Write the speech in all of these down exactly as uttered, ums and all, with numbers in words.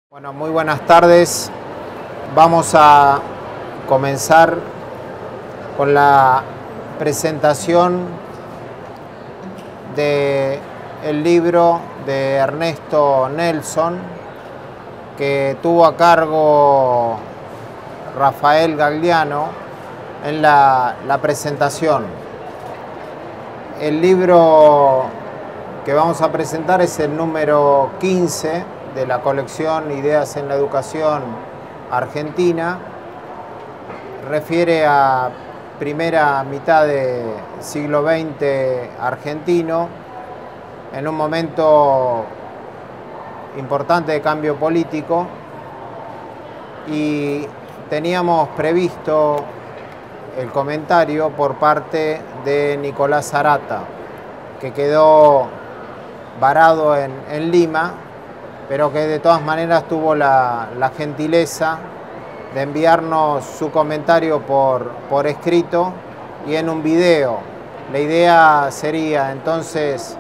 Bueno, muy buenas tardes. Vamos a comenzar con la presentación del libro de Ernesto Nelson, que tuvo a cargo Rafael Gagliano en la, la presentación. El libro que vamos a presentar es el número quince de la colección Ideas en la Educación Argentina. Refiere a primera mitad del siglo veinte argentino, en un momento importante de cambio político, y teníamos previsto el comentario por parte de Nicolás Arata, que quedó varado en, en Lima, pero que de todas maneras tuvo la, la gentileza de enviarnos su comentario por, por escrito y en un video. La idea sería entonces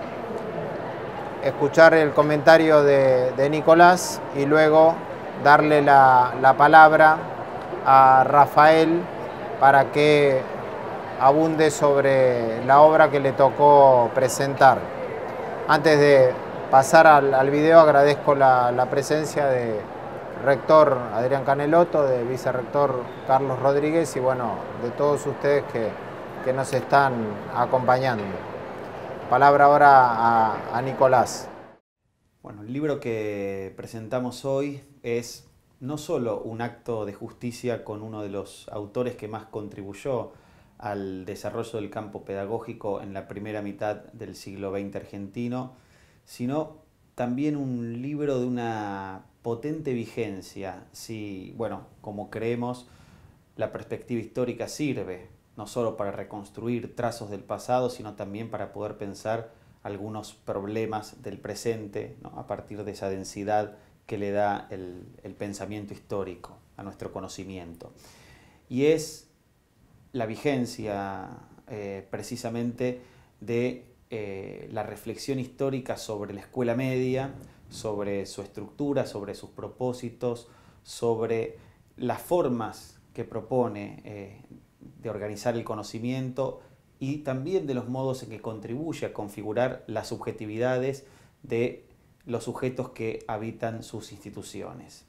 escuchar el comentario de, de Nicolás y luego darle la, la palabra a Rafael para que abunde sobre la obra que le tocó presentar. Antes de pasar al, al video, agradezco la, la presencia de rector Adrián Canelotto, de vicerrector Carlos Rodríguez y bueno, de todos ustedes que, que nos están acompañando. Palabra ahora a, a Nicolás. Bueno, el libro que presentamos hoy es no solo un acto de justicia con uno de los autores que más contribuyó al desarrollo del campo pedagógico en la primera mitad del siglo veinte argentino, sino también un libro de una potente vigencia, si, bueno, como creemos, la perspectiva histórica sirve no solo para reconstruir trazos del pasado, sino también para poder pensar algunos problemas del presente, ¿no?, a partir de esa densidad que le da el, el pensamiento histórico a nuestro conocimiento. Y es la vigencia eh, precisamente de eh, la reflexión histórica sobre la escuela media, sobre su estructura, sobre sus propósitos, sobre las formas que propone eh, de organizar el conocimiento y también de los modos en que contribuye a configurar las subjetividades de los sujetos que habitan sus instituciones.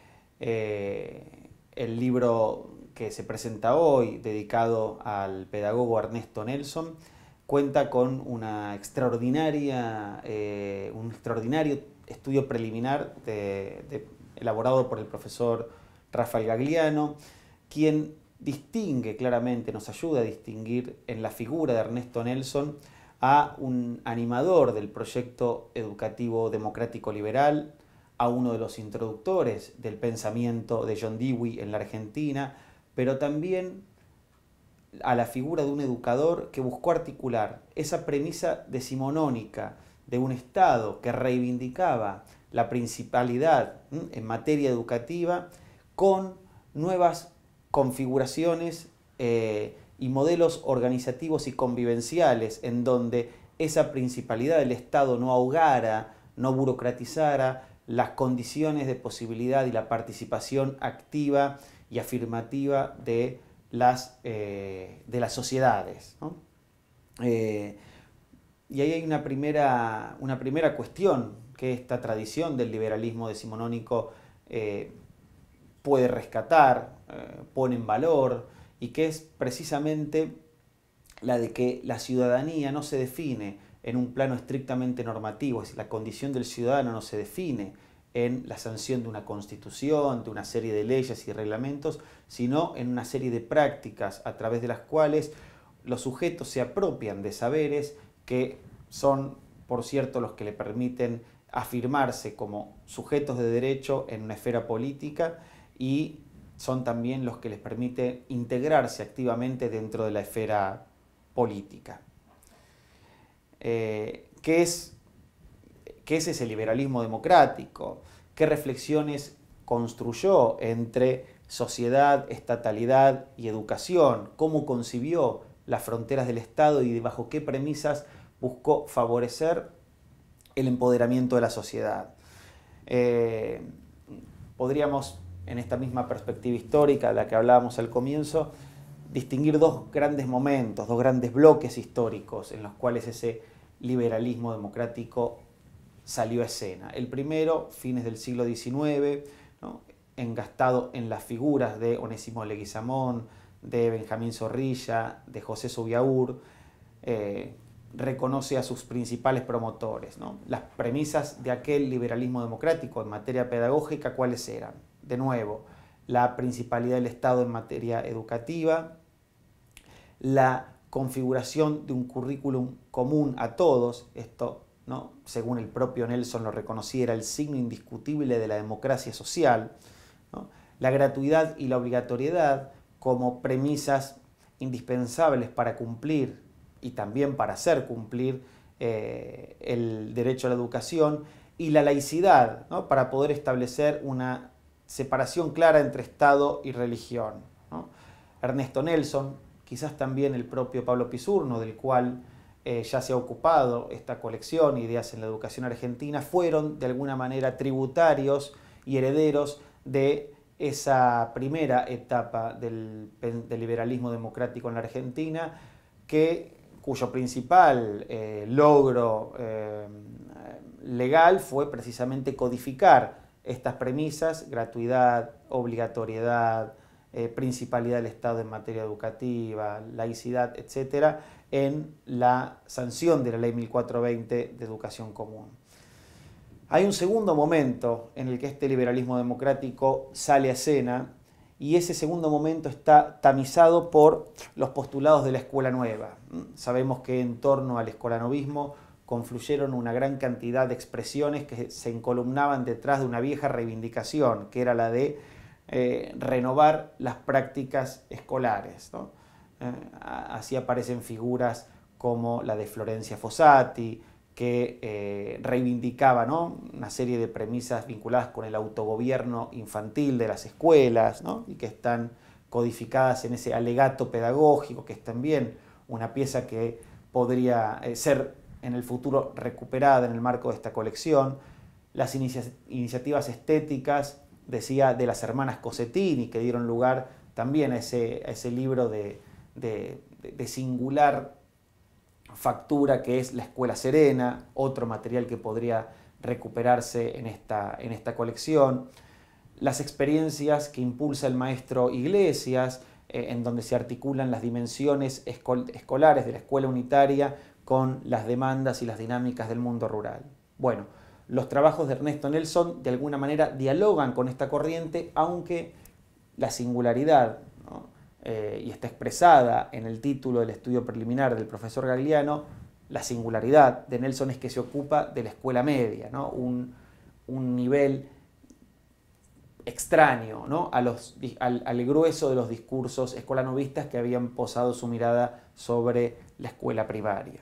Eh, el libro que se presenta hoy, dedicado al pedagogo Ernesto Nelson, cuenta con una extraordinaria, eh, un extraordinario estudio preliminar de, de, elaborado por el profesor Rafael Gagliano, quien distingue claramente, nos ayuda a distinguir en la figura de Ernesto Nelson a un animador del proyecto educativo democrático liberal, a uno de los introductores del pensamiento de John Dewey en la Argentina, pero también a la figura de un educador que buscó articular esa premisa decimonónica de un Estado que reivindicaba la principalidad en materia educativa con nuevas configuraciones eh, y modelos organizativos y convivenciales en donde esa principalidad del Estado no ahogara, no burocratizara las condiciones de posibilidad y la participación activa y afirmativa de las, eh, de las sociedades, ¿no? Eh, y ahí hay una primera, una primera cuestión que esta tradición del liberalismo decimonónico eh, puede rescatar, eh, pone en valor, y que es precisamente la de que la ciudadanía no se define en un plano estrictamente normativo, es decir, la condición del ciudadano no se define en la sanción de una constitución, de una serie de leyes y reglamentos, sino en una serie de prácticas a través de las cuales los sujetos se apropian de saberes que son, por cierto, los que le permiten afirmarse como sujetos de derecho en una esfera política y son también los que les permite integrarse activamente dentro de la esfera política. Eh, ¿qué es, qué es ese liberalismo democrático? ¿Qué reflexiones construyó entre sociedad, estatalidad y educación? ¿Cómo concibió las fronteras del Estado y bajo qué premisas buscó favorecer el empoderamiento de la sociedad? Eh, podríamos, en esta misma perspectiva histórica de la que hablábamos al comienzo, distinguir dos grandes momentos, dos grandes bloques históricos en los cuales ese liberalismo democrático salió a escena. El primero, fines del siglo diecinueve, ¿no?, engastado en las figuras de Onésimo Leguizamón, de Benjamín Zorrilla, de José Subiaur, eh, reconoce a sus principales promotores, ¿no? Las premisas de aquel liberalismo democrático en materia pedagógica, ¿cuáles eran? De nuevo, la principalidad del Estado en materia educativa, la configuración de un currículum común a todos, esto, ¿no?, según el propio Nelson lo reconocía, era el signo indiscutible de la democracia social, ¿no?, la gratuidad y la obligatoriedad como premisas indispensables para cumplir y también para hacer cumplir eh, el derecho a la educación, y la laicidad, ¿no?, para poder establecer una separación clara entre Estado y religión, ¿no? Ernesto Nelson, quizás también el propio Pablo Pisurno, del cual eh, ya se ha ocupado esta colección, Ideas en la Educación Argentina, fueron de alguna manera tributarios y herederos de esa primera etapa del, del liberalismo democrático en la Argentina, que, cuyo principal eh, logro eh, legal fue precisamente codificar estas premisas: gratuidad, obligatoriedad, eh, principalidad del Estado en materia educativa, laicidad, etcétera, en la sanción de la Ley mil cuatrocientos veinte de Educación Común. Hay un segundo momento en el que este liberalismo democrático sale a escena, y ese segundo momento está tamizado por los postulados de la Escuela Nueva. Sabemos que en torno al escolanovismo confluyeron una gran cantidad de expresiones que se encolumnaban detrás de una vieja reivindicación, que era la de eh, renovar las prácticas escolares, ¿no? Eh, así aparecen figuras como la de Florencia Fossati, que eh, reivindicaba, ¿no?, una serie de premisas vinculadas con el autogobierno infantil de las escuelas, ¿no?, y que están codificadas en ese alegato pedagógico, que es también una pieza que podría eh, ser en el futuro recuperada en el marco de esta colección. Las inicia iniciativas estéticas, decía, de las hermanas Cosettini, que dieron lugar también a ese, a ese libro de, de, de singular factura que es La Escuela Serena, otro material que podría recuperarse en esta, en esta colección. Las experiencias que impulsa el maestro Iglesias, eh, en donde se articulan las dimensiones escol escolares de la escuela unitaria con las demandas y las dinámicas del mundo rural. Bueno, los trabajos de Ernesto Nelson de alguna manera dialogan con esta corriente, aunque la singularidad, ¿no?, Eh, y está expresada en el título del estudio preliminar del profesor Gagliano, la singularidad de Nelson es que se ocupa de la escuela media, ¿no?, un, un nivel extraño, ¿no?, a los, al, al grueso de los discursos escolanovistas que habían posado su mirada sobre la escuela primaria.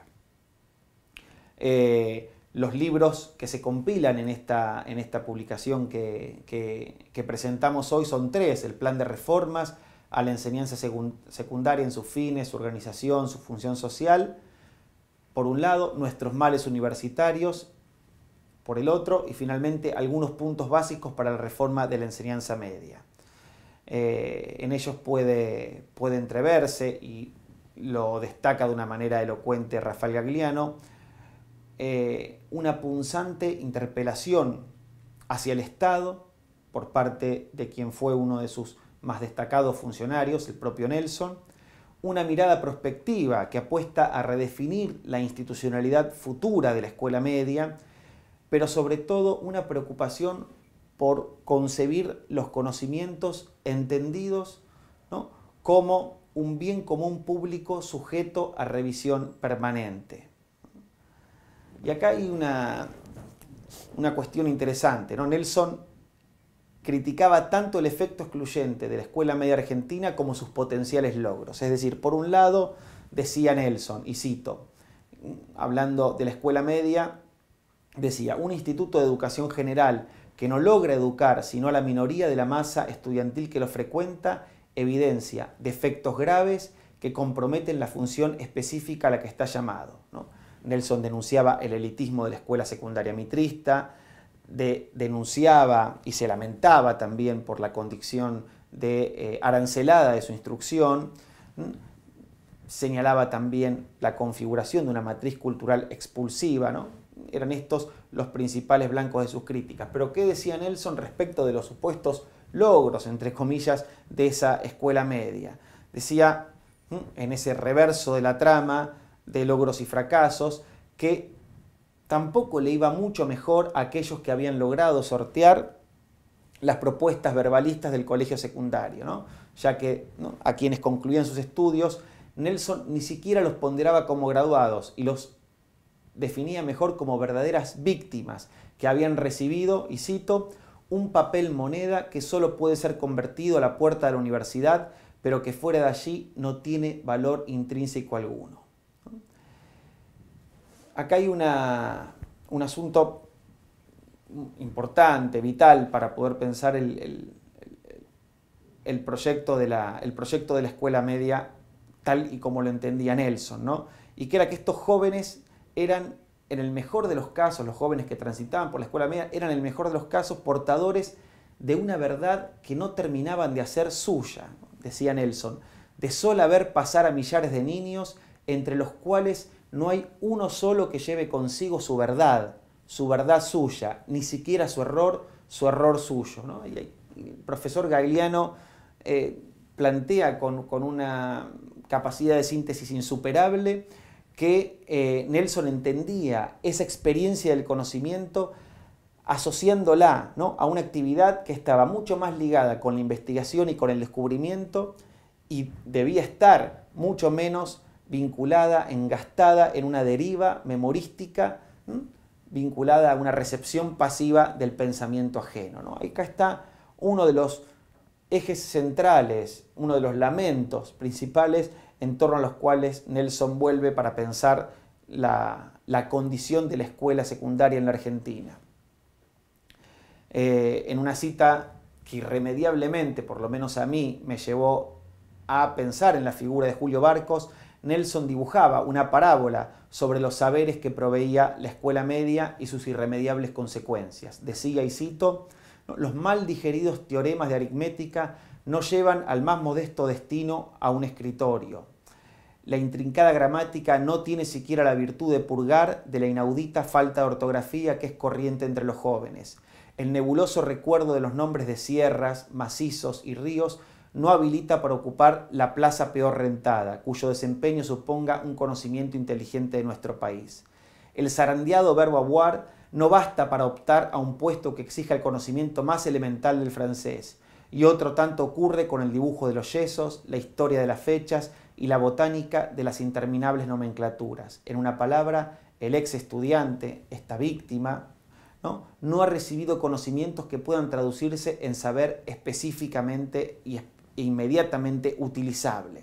Eh, los libros que se compilan en esta, en esta publicación que, que, que presentamos hoy son tres: el Plan de Reformas a la enseñanza secundaria en sus fines, su organización, su función social, por un lado; Nuestros males universitarios, por el otro; y finalmente algunos puntos básicos para la reforma de la enseñanza media. Eh, en ellos puede, puede entreverse, y lo destaca de una manera elocuente Rafael Gagliano, eh, una punzante interpelación hacia el Estado por parte de quien fue uno de sus más destacados funcionarios, el propio Nelson, una mirada prospectiva que apuesta a redefinir la institucionalidad futura de la escuela media, pero sobre todo una preocupación por concebir los conocimientos entendidos, ¿no?, como un bien común público sujeto a revisión permanente. Y acá hay una, una cuestión interesante, ¿no? Nelson criticaba tanto el efecto excluyente de la escuela media argentina como sus potenciales logros. Es decir, por un lado, decía Nelson, y cito, hablando de la escuela media, decía: un instituto de educación general que no logra educar sino a la minoría de la masa estudiantil que lo frecuenta, evidencia defectos graves que comprometen la función específica a la que está llamado, ¿no? Nelson denunciaba el elitismo de la escuela secundaria mitrista, de, denunciaba y se lamentaba también por la condición de eh, arancelada de su instrucción, señalaba también la configuración de una matriz cultural expulsiva, ¿no? Eran estos los principales blancos de sus críticas. Pero ¿qué decía Nelson respecto de los supuestos logros, entre comillas, de esa escuela media? Decía, en ese reverso de la trama de logros y fracasos, que tampoco le iba mucho mejor a aquellos que habían logrado sortear las propuestas verbalistas del colegio secundario, ¿no? Ya que, ¿no?, a quienes concluían sus estudios, Nelson ni siquiera los ponderaba como graduados y los definía mejor como verdaderas víctimas que habían recibido, y cito, un papel moneda que solo puede ser convertido a la puerta de la universidad, pero que fuera de allí no tiene valor intrínseco alguno. Acá hay una, un asunto importante, vital, para poder pensar el, el, el, proyecto de la, el proyecto de la escuela media tal y como lo entendía Nelson, ¿no? Y que era que estos jóvenes eran, en el mejor de los casos, los jóvenes que transitaban por la escuela media, eran en el mejor de los casos portadores de una verdad que no terminaban de hacer suya, decía Nelson, de sola ver pasar a millares de niños, entre los cuales no hay uno solo que lleve consigo su verdad, su verdad suya, ni siquiera su error, su error suyo, ¿no? Y el profesor Gagliano eh, plantea con, con una capacidad de síntesis insuperable que eh, Nelson entendía esa experiencia del conocimiento asociándola, ¿no?, a una actividad que estaba mucho más ligada con la investigación y con el descubrimiento y debía estar mucho menos vinculada, engastada en una deriva memorística, ¿m? vinculada a una recepción pasiva del pensamiento ajeno, ¿no? Acá está uno de los ejes centrales, uno de los lamentos principales en torno a los cuales Nelson vuelve para pensar la, la condición de la escuela secundaria en la Argentina. Eh, en una cita que irremediablemente, por lo menos a mí, me llevó a pensar en la figura de Julio Barcos, Nelson dibujaba una parábola sobre los saberes que proveía la escuela media y sus irremediables consecuencias. Decía, y cito, los mal digeridos teoremas de aritmética no llevan al más modesto destino a un escritorio. La intrincada gramática no tiene siquiera la virtud de purgar de la inaudita falta de ortografía que es corriente entre los jóvenes. El nebuloso recuerdo de los nombres de sierras, macizos y ríos no habilita para ocupar la plaza peor rentada, cuyo desempeño suponga un conocimiento inteligente de nuestro país. El zarandeado verbo avoir no basta para optar a un puesto que exija el conocimiento más elemental del francés, y otro tanto ocurre con el dibujo de los yesos, la historia de las fechas y la botánica de las interminables nomenclaturas. En una palabra, el ex estudiante, esta víctima, ¿no?, no ha recibido conocimientos que puedan traducirse en saber específicamente y e inmediatamente utilizable.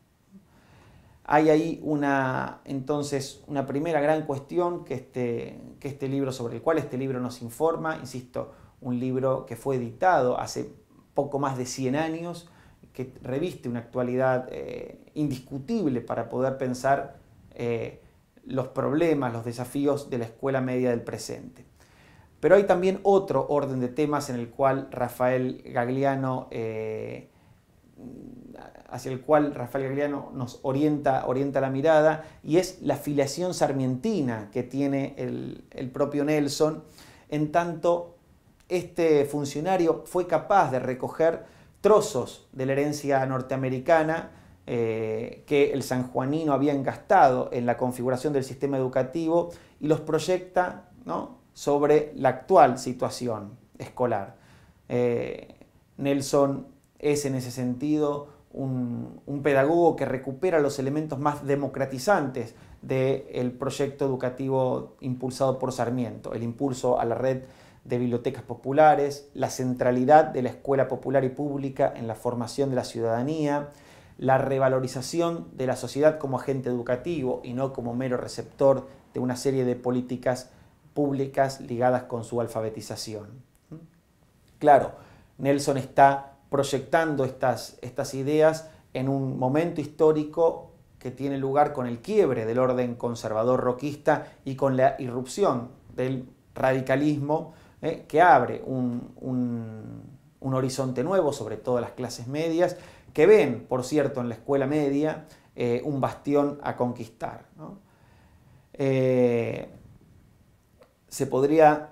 Hay ahí una, entonces, una primera gran cuestión que este, que este libro, sobre el cual este libro nos informa, insisto, un libro que fue editado hace poco más de cien años, que reviste una actualidad eh, indiscutible para poder pensar eh, los problemas, los desafíos de la escuela media del presente. Pero hay también otro orden de temas en el cual Rafael Gagliano eh, hacia el cual Rafael Gagliano nos orienta, orienta la mirada, y es la filiación sarmientina que tiene el, el propio Nelson, en tanto este funcionario fue capaz de recoger trozos de la herencia norteamericana eh, que el sanjuanino había engastado en la configuración del sistema educativo y los proyecta, ¿no?, sobre la actual situación escolar. Eh, Nelson es en ese sentido un, un pedagogo que recupera los elementos más democratizantes del proyecto educativo impulsado por Sarmiento, el impulso a la red de bibliotecas populares, la centralidad de la escuela popular y pública en la formación de la ciudadanía, la revalorización de la sociedad como agente educativo y no como mero receptor de una serie de políticas públicas ligadas con su alfabetización. Claro, Nelson está proyectando estas, estas ideas en un momento histórico que tiene lugar con el quiebre del orden conservador roquista y con la irrupción del radicalismo ¿eh? que abre un, un, un horizonte nuevo, sobre todo las clases medias, que ven, por cierto, en la escuela media eh, un bastión a conquistar, ¿no? Eh, se, podría,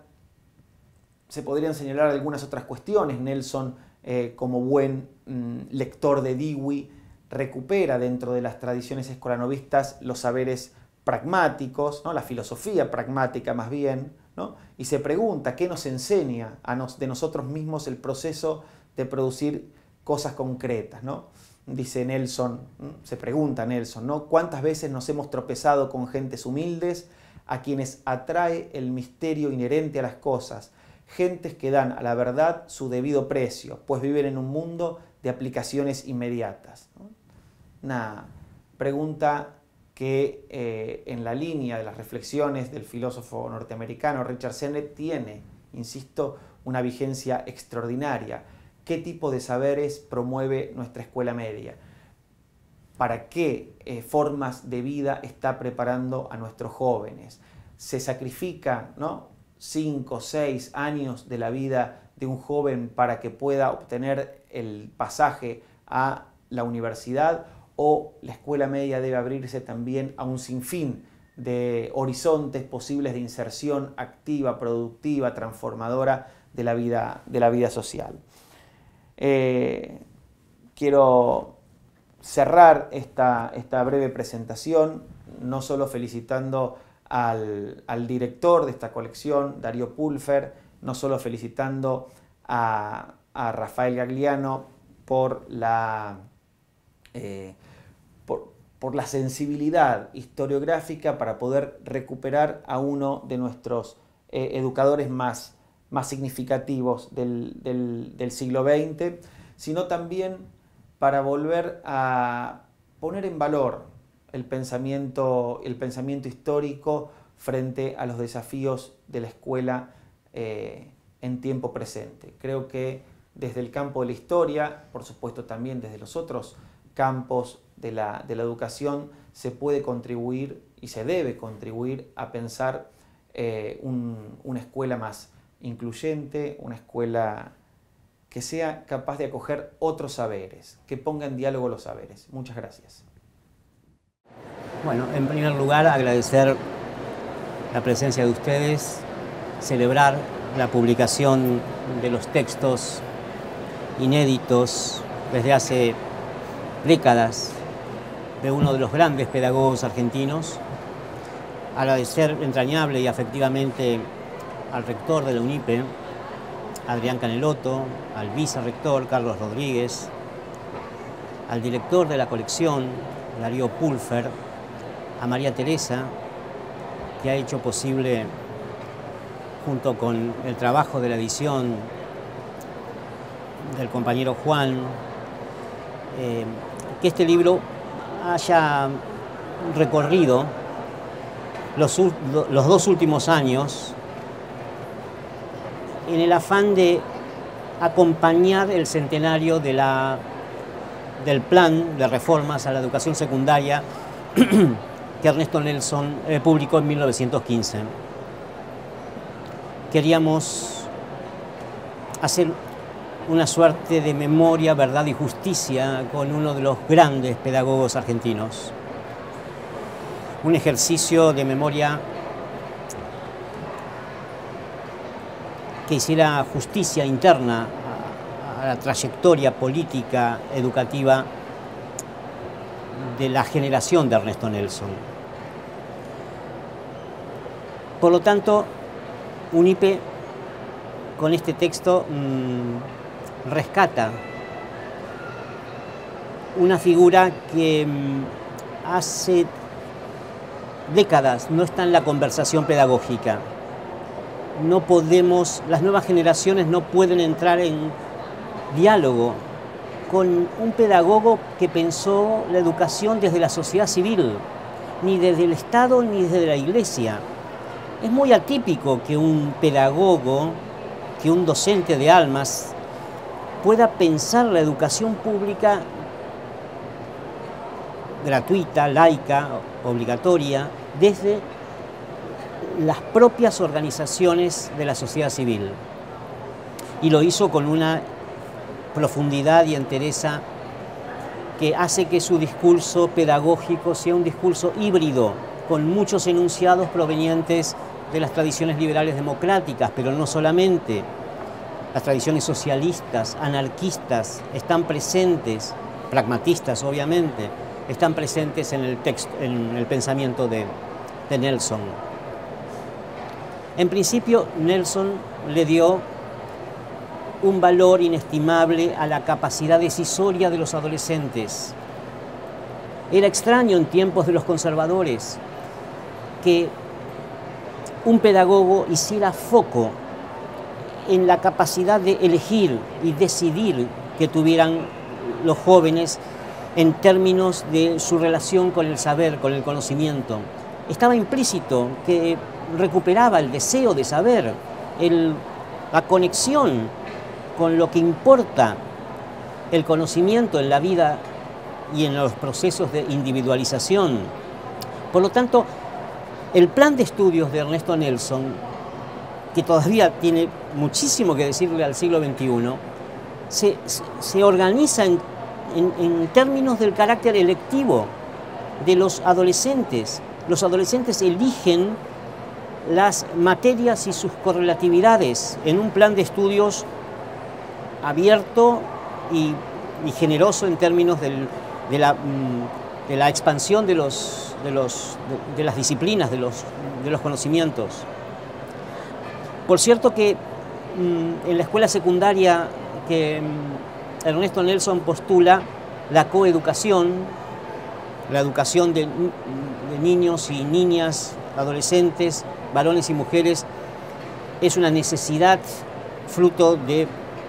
se podrían señalar algunas otras cuestiones. Nelson, eh, como buen mm, lector de Dewey, recupera dentro de las tradiciones escolanovistas los saberes pragmáticos, ¿no? La filosofía pragmática más bien, ¿no? Y se pregunta qué nos enseña a nos, de nosotros mismos el proceso de producir cosas concretas, ¿no? Dice Nelson, se pregunta Nelson, ¿no? ¿Cuántas veces nos hemos tropezado con gentes humildes a quienes atrae el misterio inherente a las cosas? Gentes que dan a la verdad su debido precio, pues viven en un mundo de aplicaciones inmediatas, ¿no? Una pregunta que eh, en la línea de las reflexiones del filósofo norteamericano Richard Sennett tiene, insisto, una vigencia extraordinaria. ¿Qué tipo de saberes promueve nuestra escuela media? ¿Para qué eh, formas de vida está preparando a nuestros jóvenes? ¿Se sacrifica, ¿no? cinco, seis años de la vida de un joven para que pueda obtener el pasaje a la universidad? ¿O la escuela media debe abrirse también a un sinfín de horizontes posibles de inserción activa, productiva, transformadora de la vida, de la vida social? Eh, quiero cerrar esta, esta breve presentación no solo felicitando al, al director de esta colección, Darío Pulfer, no solo felicitando a, a Rafael Gagliano por la, eh, por, por la sensibilidad historiográfica para poder recuperar a uno de nuestros eh, educadores más más significativos del, del, del siglo veinte, sino también para volver a poner en valor el pensamiento, el pensamiento histórico frente a los desafíos de la escuela eh, en tiempo presente. Creo que desde el campo de la historia, por supuesto también desde los otros campos de la, de la educación, se puede contribuir y se debe contribuir a pensar eh, un, una escuela más incluyente, una escuela que sea capaz de acoger otros saberes, que ponga en diálogo los saberes. Muchas gracias. Bueno, en primer lugar, agradecer la presencia de ustedes, celebrar la publicación de los textos inéditos desde hace décadas de uno de los grandes pedagogos argentinos, agradecer entrañable y afectivamente al rector de la UNIPE, Adrián Canelotto, al vicerrector, Carlos Rodríguez, al director de la colección, Darío Pulfer, a María Teresa, que ha hecho posible, junto con el trabajo de la edición del compañero Juan, eh, que este libro haya recorrido los, los dos últimos años en el afán de acompañar el centenario de la, del plan de reformas a la educación secundaria que Ernesto Nelson eh, publicó en mil novecientos quince. Queríamos hacer una suerte de memoria, verdad y justicia con uno de los grandes pedagogos argentinos. Un ejercicio de memoria que hiciera justicia interna a la trayectoria política, educativa de la generación de Ernesto Nelson. Por lo tanto, UNIPE con este texto mmm, rescata una figura que mmm, hace décadas no está en la conversación pedagógica. No podemos, las nuevas generaciones no pueden entrar en diálogo con un pedagogo que pensó la educación desde la sociedad civil, ni desde el Estado ni desde la Iglesia. Es muy atípico que un pedagogo, que un docente de almas, pueda pensar la educación pública gratuita, laica, obligatoria, desde las propias organizaciones de la sociedad civil. Y lo hizo con una profundidad y entereza que hace que su discurso pedagógico sea un discurso híbrido, con muchos enunciados provenientes de las tradiciones liberales democráticas, pero no solamente. Las tradiciones socialistas, anarquistas, están presentes, pragmatistas obviamente, están presentes en el texto, en el pensamiento de, de Nelson. En principio, Nelson le dio un valor inestimable a la capacidad decisoria de los adolescentes. Era extraño en tiempos de los conservadores que un pedagogo hiciera foco en la capacidad de elegir y decidir que tuvieran los jóvenes en términos de su relación con el saber, con el conocimiento. Estaba implícito que recuperaba el deseo de saber, el, la conexión con lo que importa el conocimiento en la vida y en los procesos de individualización. Por lo tanto, el plan de estudios de Ernesto Nelson, que todavía tiene muchísimo que decirle al siglo veintiuno, se, se organiza en, en, en términos del carácter electivo de los adolescentes. Los adolescentes eligen las materias y sus correlatividades en un plan de estudios abierto y, y generoso en términos del, de, la, de la expansión de, los, de, los, de, de las disciplinas, de los, de los conocimientos. Por cierto que mmm, en la escuela secundaria que mmm, Ernesto Nelson postula la coeducación, la educación de, de niños y niñas, adolescentes, varones y mujeres, es una necesidad fruto de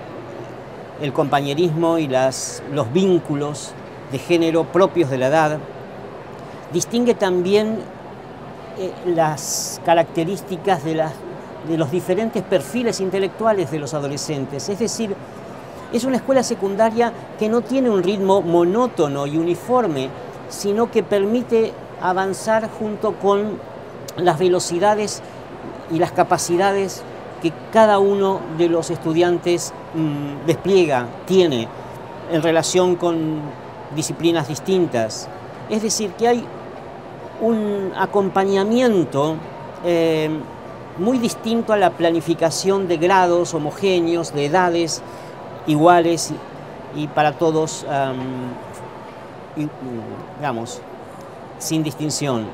el compañerismo y las, los vínculos de género propios de la edad. Distingue también eh, las características de, las, de los diferentes perfiles intelectuales de los adolescentes. Es decir, es una escuela secundaria que no tiene un ritmo monótono y uniforme, sino que permite avanzar junto con las velocidades y las capacidades que cada uno de los estudiantes mmm, despliega, tiene en relación con disciplinas distintas. Es decir, que hay un acompañamiento eh, muy distinto a la planificación de grados homogéneos, de edades iguales y, y para todos, um, y, digamos, sin distinción.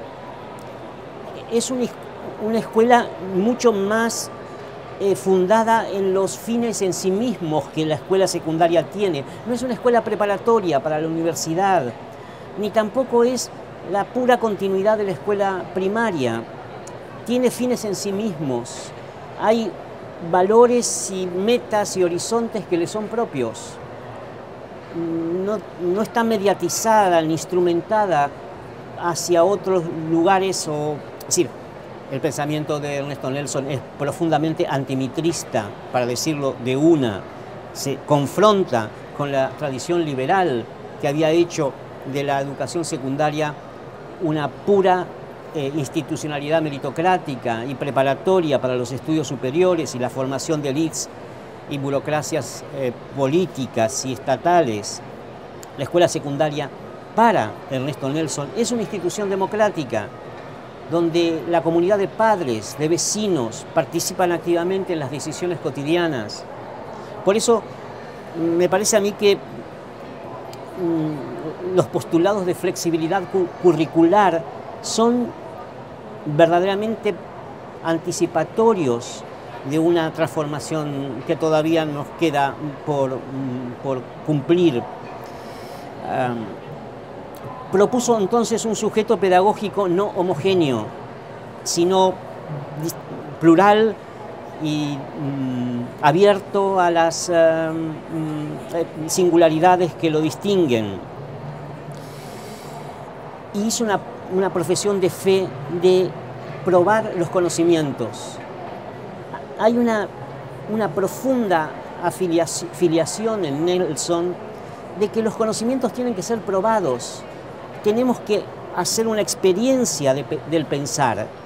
Es un, una escuela mucho más Eh, fundada en los fines en sí mismos que la escuela secundaria tiene. No es una escuela preparatoria para la universidad, ni tampoco es la pura continuidad de la escuela primaria. Tiene fines en sí mismos. Hay valores y metas y horizontes que le son propios. No, no está mediatizada ni instrumentada hacia otros lugares o... Es decir, el pensamiento de Ernesto Nelson es profundamente antimitrista, para decirlo de una. Se confronta con la tradición liberal que había hecho de la educación secundaria una pura eh, institucionalidad meritocrática y preparatoria para los estudios superiores y la formación de élites y burocracias eh, políticas y estatales. La escuela secundaria, para Ernesto Nelson, es una institución democrática, donde la comunidad de padres, de vecinos, participan activamente en las decisiones cotidianas. Por eso me parece a mí que mmm, los postulados de flexibilidad cu curricular son verdaderamente anticipatorios de una transformación que todavía nos queda por, por cumplir. Um, Propuso entonces un sujeto pedagógico no homogéneo, sino plural y mm, abierto a las uh, mm, singularidades que lo distinguen. Y hizo una, una profesión de fe de probar los conocimientos. Hay una, una profunda afiliación, filiación en Nelson de que los conocimientos tienen que ser probados. Tenemos que hacer una experiencia de, del pensar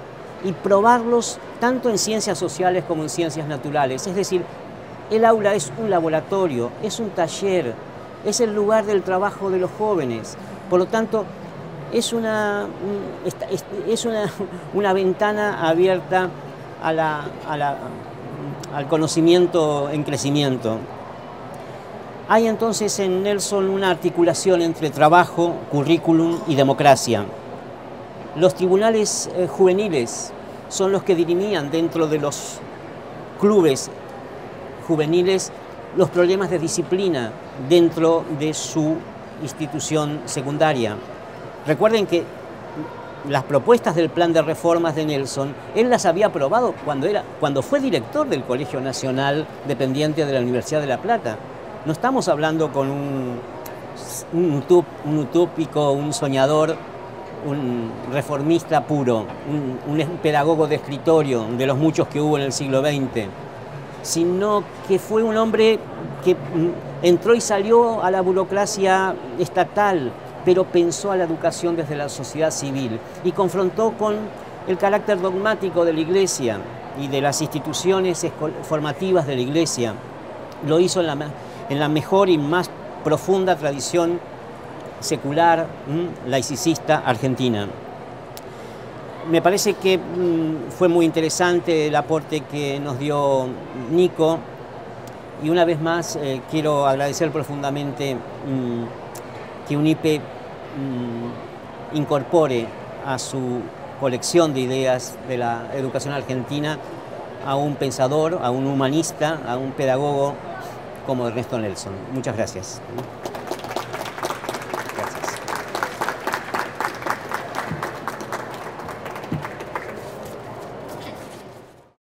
y probarlos tanto en ciencias sociales como en ciencias naturales. Es decir, el aula es un laboratorio, es un taller, es el lugar del trabajo de los jóvenes. Por lo tanto, es una, es una, una ventana abierta a la, a la, al conocimiento en crecimiento. Hay entonces en Nelson una articulación entre trabajo, currículum y democracia. Los tribunales eh, juveniles son los que dirimían dentro de los clubes juveniles los problemas de disciplina dentro de su institución secundaria. Recuerden que las propuestas del plan de reformas de Nelson, él las había aprobado cuando, era, cuando fue director del Colegio Nacional dependiente de la Universidad de La Plata. No estamos hablando con un, un, utóp, un utópico, un soñador, un reformista puro, un, un pedagogo de escritorio de los muchos que hubo en el siglo veinte, sino que fue un hombre que entró y salió a la burocracia estatal, pero pensó a la educación desde la sociedad civil y confrontó con el carácter dogmático de la Iglesia y de las instituciones formativas de la Iglesia. Lo hizo en la, en la mejor y más profunda tradición secular, ¿m? laicista argentina. Me parece que mm, fue muy interesante el aporte que nos dio Nico, y una vez más eh, quiero agradecer profundamente mm, que UNIPE mm, incorpore a su colección de ideas de la educación argentina a un pensador, a un humanista, a un pedagogo como Ernesto Nelson. Muchas gracias.